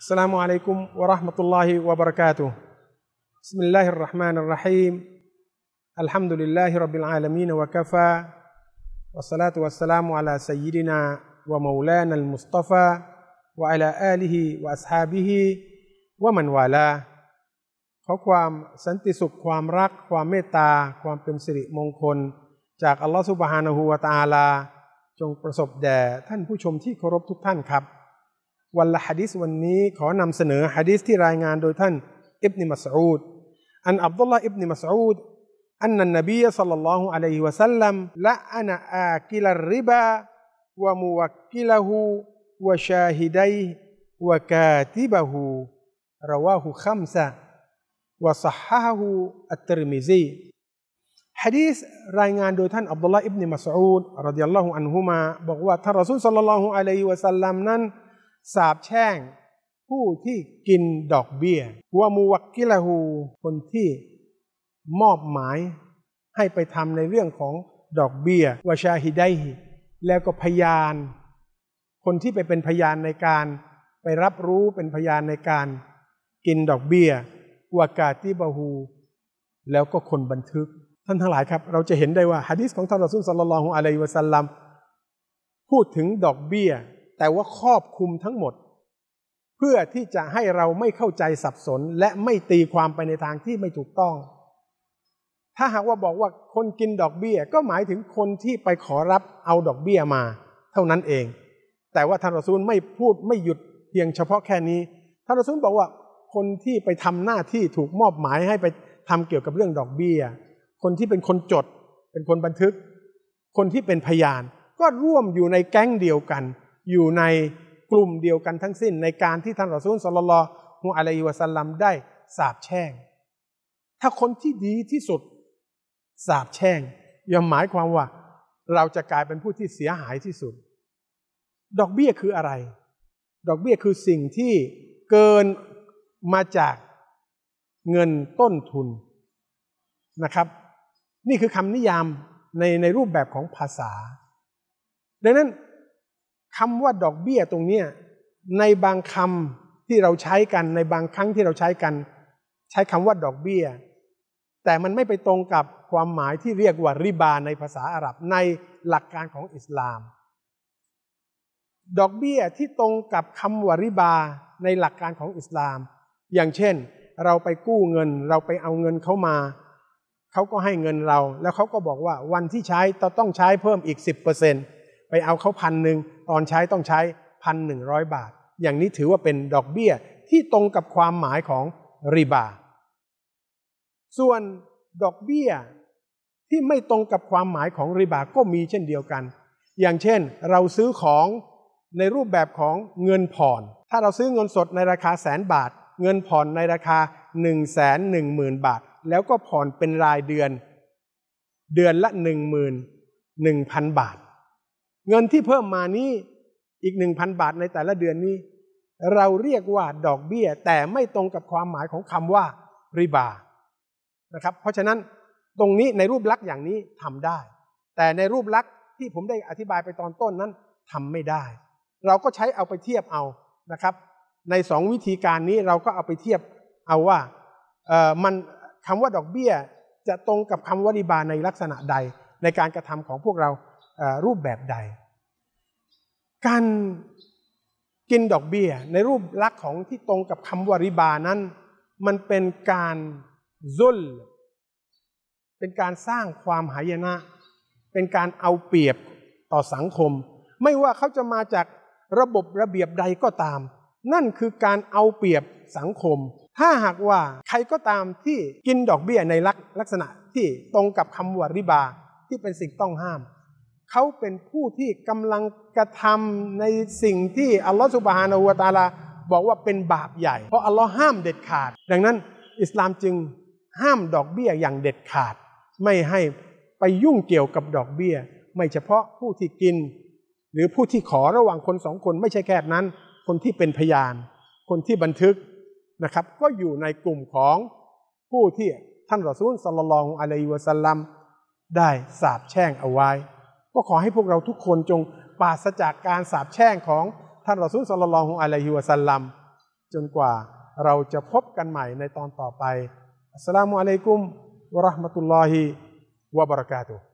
อัสสลามุอะลัยกุมวะเราะห์มะตุลลอฮิวะบะเราะกาตุฮ์บิสมิลลาฮิรเราะห์มานิรเราะฮีมอัลฮัมดุลิลลาฮิร็อบบิลอาละมีนวะกะฟาวัสศอลาตุวัสสลามุอะลาซัยยิดินาวะเมาลานัลมุศฏอฟาวะอะลาอาลิฮิวะอัศฮาบิฮิวะมันวาลาขอความสันติสุขความรักความเมตตาความเป็นสิริมงคลจากอัลลอฮฺซุบฮานะฮูวะตะอาลาจงประสบแด่ท่านผู้ชมที่เคารพทุกท่านครับวันละหะดีษวันนี้ขอนำเสนอหะดีษที่รายงานโดยท่านอิบนุมัสอูดอันอับดุลลาห์อิบนุมัสอูดอันนันนบีศ็อลลัลลอฮุอะลัยฮิวะซัลลัมละอะนะอากิลัรริบาวะมุวักกิละฮูวะชาฮิดัยฮิวะกาติบะฮูรอวาฮุคัมซะวะศ็อฮฮะฮูอัตติรมิซีหะดีษรายงานโดยท่านอับดุลลาห์อิบนุมัสอูดรอฎิยัลลอฮุอันฮุมาบอกว่าท่านรอซูลศ็อลลัลลอฮุอะลัยฮิวะซัลลัมนั้นสาปแช่งผู้ที่กินดอกเบี้ยวะมุวักกิละฮูคนที่มอบหมายให้ไปทำในเรื่องของดอกเบี้ยวะชาฮิดัยฮิแล้วก็พยานคนที่ไปเป็นพยานในการไปรับรู้เป็นพยานในการกินดอกเบี้ยวะกาติบะฮูแล้วก็คนบันทึกท่านทั้งหลายครับเราจะเห็นได้ว่าหะดีษของท่านรอซูลศ็อลลัลลอฮุอะลัยฮิวะซัลลัมพูดถึงดอกเบี้ยแต่ว่าครอบคลุมทั้งหมดเพื่อที่จะให้เราไม่เข้าใจสับสนและไม่ตีความไปในทางที่ไม่ถูกต้องถ้าหากว่าบอกว่าคนกินดอกเบี้ยก็หมายถึงคนที่ไปขอรับเอาดอกเบี้ยมาเท่านั้นเองแต่ว่าท่านรอซูลไม่พูดไม่หยุดเพียงเฉพาะแค่นี้ท่านรอซูลบอกว่าคนที่ไปทำหน้าที่ถูกมอบหมายให้ไปทำเกี่ยวกับเรื่องดอกเบี้ยคนที่เป็นคนจดเป็นคนบันทึกคนที่เป็นพยานก็ร่วมอยู่ในแก๊งเดียวกันอยู่ในกลุ่มเดียวกันทั้งสิ้นในการที่ท่านรอซูลศ็อลลัลลอฮุอะลัยฮิวะซัลลัมได้สาปแช่งถ้าคนที่ดีที่สุดสาปแช่งย่อมหมายความว่าเราจะกลายเป็นผู้ที่เสียหายที่สุดดอกเบี้ยคืออะไรดอกเบี้ยคือสิ่งที่เกินมาจากเงินต้นทุนนะครับนี่คือคำนิยามในรูปแบบของภาษาดังนั้นคำว่าดอกเบี้ยตรงนี้ในบางคำที่เราใช้กันในบางครั้งที่เราใช้กันใช้คำว่าดอกเบี้ยแต่มันไม่ไปตรงกับความหมายที่เรียกว่าริบาในภาษาอาหรับในหลักการของอิสลามดอกเบี้ยที่ตรงกับคำว่าริบาในหลักการของอิสลามอย่างเช่นเราไปกู้เงินเราไปเอาเงินเขามาเขาก็ให้เงินเราแล้วเขาก็บอกว่าวันที่ใช้ต้องใช้เพิ่มอีก 10%ไปเอาเขา1,000ตอนใช้ต้องใช้ 1,100 บาทอย่างนี้ถือว่าเป็นดอกเบี้ยที่ตรงกับความหมายของริบาส่วนดอกเบี้ยที่ไม่ตรงกับความหมายของริบาก็มีเช่นเดียวกันอย่างเช่นเราซื้อของในรูปแบบของเงินผ่อนถ้าเราซื้อเงินสดในราคา100,000 บาทเงินผ่อนในราคา 110,000 บาทแล้วก็ผ่อนเป็นรายเดือนเดือนละ 11,000 บาทเงินที่เพิ่มมานี้อีก 1,000 บาทในแต่ละเดือนนี้เราเรียกว่าดอกเบี้ยแต่ไม่ตรงกับความหมายของคำว่าริบานะครับเพราะฉะนั้นตรงนี้ในรูปลักษณ์อย่างนี้ทำได้แต่ในรูปลักษณ์ที่ผมได้อธิบายไปตอนต้นนั้นทำไม่ได้เราก็ใช้เอาไปเทียบเอานะครับใน2วิธีการนี้เราก็เอาไปเทียบเอาว่ามันคำว่าดอกเบี้ยจะตรงกับคำว่าริบาในลักษณะใดในการกระทำของพวกเรารูปแบบใดการกินดอกเบี้ยในรูปลักษณ์ของที่ตรงกับคำว่าริบานั้นมันเป็นการซุลเป็นการสร้างความหายนะเป็นการเอาเปรียบต่อสังคมไม่ว่าเขาจะมาจากระบบระเบียบใดก็ตามนั่นคือการเอาเปรียบสังคมถ้าหากว่าใครก็ตามที่กินดอกเบี้ยในลักษณะที่ตรงกับคำว่าริบาที่เป็นสิ่งต้องห้ามเขาเป็นผู้ที่กำลังกระทำในสิ่งที่อัลลอฮฺซุบฮานะฮูวะตะอาลาบอกว่าเป็นบาปใหญ่เพราะอัลลอฮ์ห้ามเด็ดขาดดังนั้นอิสลามจึงห้ามดอกเบี้ยอย่างเด็ดขาดไม่ให้ไปยุ่งเกี่ยวกับดอกเบี้ยไม่เฉพาะผู้ที่กินหรือผู้ที่ขอระหว่างคน2 คนไม่ใช่แค่นั้นคนที่เป็นพยานคนที่บันทึกนะครับก็อยู่ในกลุ่มของผู้ที่ท่านรอซูลศ็อลลัลลอฮุอะลัยฮิวะซัลลัมได้สาปแช่งเอาไว้ก็ขอให้พวกเราทุกคนจงปราศจากการสาปแช่งของท่านรอซูลศ็อลลัลลอฮุอะลัยฮิวะซัลลัมจนกว่าเราจะพบกันใหม่ในตอนต่อไปอัสสลามุอะลัยกุมวะเราะห์มะตุลลอฮิวะบะเราะกาตุฮ์